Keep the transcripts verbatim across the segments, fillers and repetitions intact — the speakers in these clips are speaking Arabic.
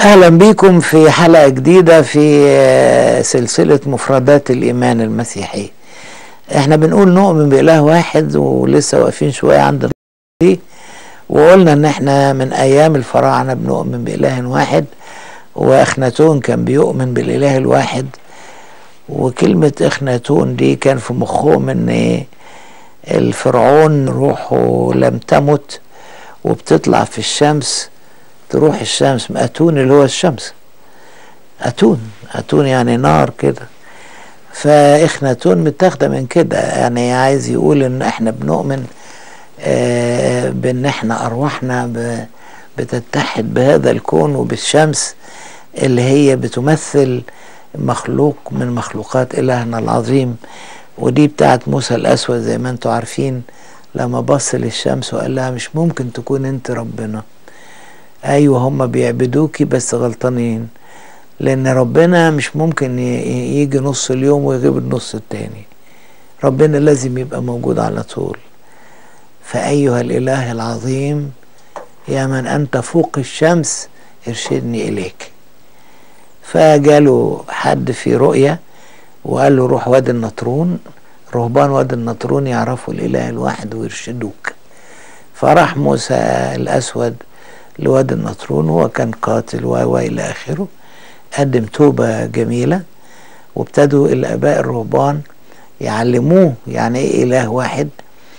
أهلا بكم في حلقة جديدة في سلسلة مفردات الإيمان المسيحي. احنا بنقول نؤمن بإله واحد، ولسه واقفين شوية عند دي، وقلنا ان احنا من أيام الفراعنة بنؤمن بإله واحد، وأخناتون كان بيؤمن بالإله الواحد. وكلمة أخناتون دي كان في مخهم ان الفرعون روحه لم تمت وبتطلع في الشمس، تروح الشمس أتون اللي هو الشمس، أتون أتون يعني نار كده. فإخناتون متاخدة من كده، يعني عايز يقول إن إحنا بنؤمن آه بإن إحنا أرواحنا بتتحد بهذا الكون وبالشمس اللي هي بتمثل مخلوق من مخلوقات إلهنا العظيم. ودي بتاعت موسى الأسود زي ما انتوا عارفين، لما بص للشمس وقال لها مش ممكن تكون انت ربنا. ايوه هم بيعبدوكي بس غلطانين، لان ربنا مش ممكن يجي نص اليوم ويغيب النص التاني، ربنا لازم يبقى موجود على طول. فايها الاله العظيم يا من انت فوق الشمس ارشدني اليك. فجاله حد في رؤية وقال له روح وادي النطرون، رهبان وادي النطرون يعرفوا الاله الواحد ويرشدوك. فراح موسى الاسود لوادي النطرون، هو كان قاتل و الى اخره، قدم توبه جميله، وابتدوا الاباء الرهبان يعلموه يعني ايه اله واحد،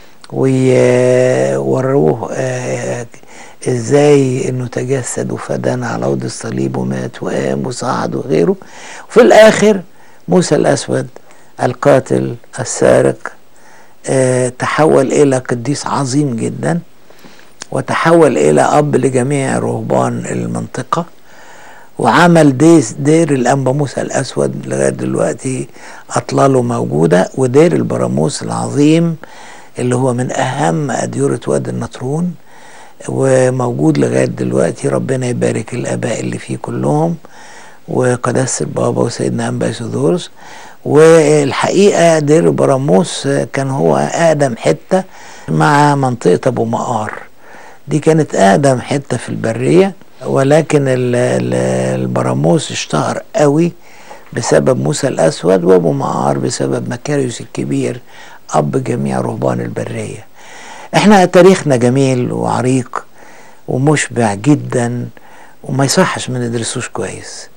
ويوروه ازاي انه تجسد وفدانا على عود الصليب ومات وقام وصعد وغيره. وفي الاخر موسى الاسود القاتل السارق تحول الى قديس عظيم جدا، وتحول إلى أب لجميع رهبان المنطقة، وعمل دير الأنبا موسى الأسود لغاية دلوقتي أطلاله موجودة، ودير البراموس العظيم اللي هو من أهم أديرة وادي النطرون وموجود لغاية دلوقتي. ربنا يبارك الآباء اللي فيه كلهم، وقداسة البابا وسيدنا أنبا يسودورس. والحقيقة دير البراموس كان هو أقدم حتة مع منطقة أبو مقار، دي كانت أقدم حتة في البرية، ولكن البراموس اشتهر قوي بسبب موسى الأسود، وأبو مقار بسبب مكاريوس الكبير أب جميع رهبان البرية. احنا تاريخنا جميل وعريق ومشبع جدا، وما يصحش ما ندرسوش كويس.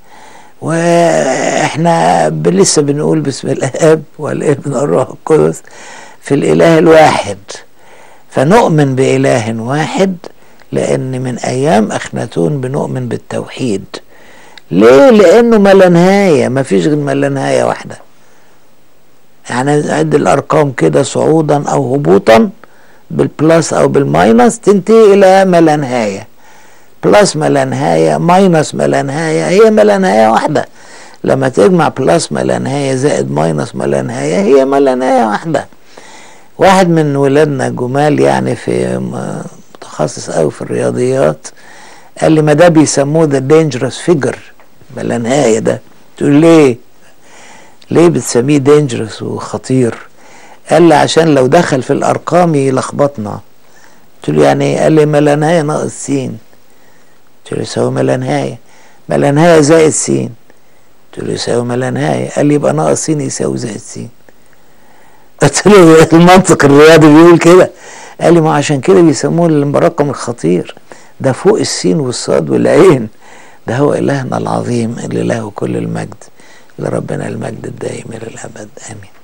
واحنا لسه بنقول بسم الآب والابن والروح القدس في الإله الواحد. فنؤمن بإله واحد لأن من أيام أخناتون بنؤمن بالتوحيد. ليه؟ لأنه ما لا نهاية، ما فيش غير ما لا نهاية واحدة. يعني عد الأرقام كده صعودا أو هبوطا بالبلس أو بالماينس تنتهي إلى ما لا نهاية. بلس ما لا نهاية، ماينس ما لا نهاية، هي ما لا نهاية واحدة. لما تجمع بلس ما لا نهاية زائد ماينس ما لا نهاية هي ما لا نهاية واحدة. واحد من ولادنا جمال يعني في متخصص قوي في الرياضيات قال لي ما ده بيسموه ده دينجرس فيجر، ما لا نهاية ده. تقول ليه؟ ليه بتسميه دينجرس وخطير؟ قال لي عشان لو دخل في الأرقام يلخبطنا. قلت له يعني ايه؟ قال لي ما لا نهاية ناقص سين. قلت له يساوي ما لا نهاية. ما لا نهاية زائد سين. قلت له يساوي ما لا نهاية. قال لي يبقى ناقص سين يساوي زائد سين. قلت له المنطق الرياضي بيقول كده. قال لي ما عشان كده بيسموه المرقم الخطير، ده فوق السين والصاد والعين. ده هو إلهنا العظيم اللي له كل المجد، لربنا المجد الدائم إلى الأبد، آمين.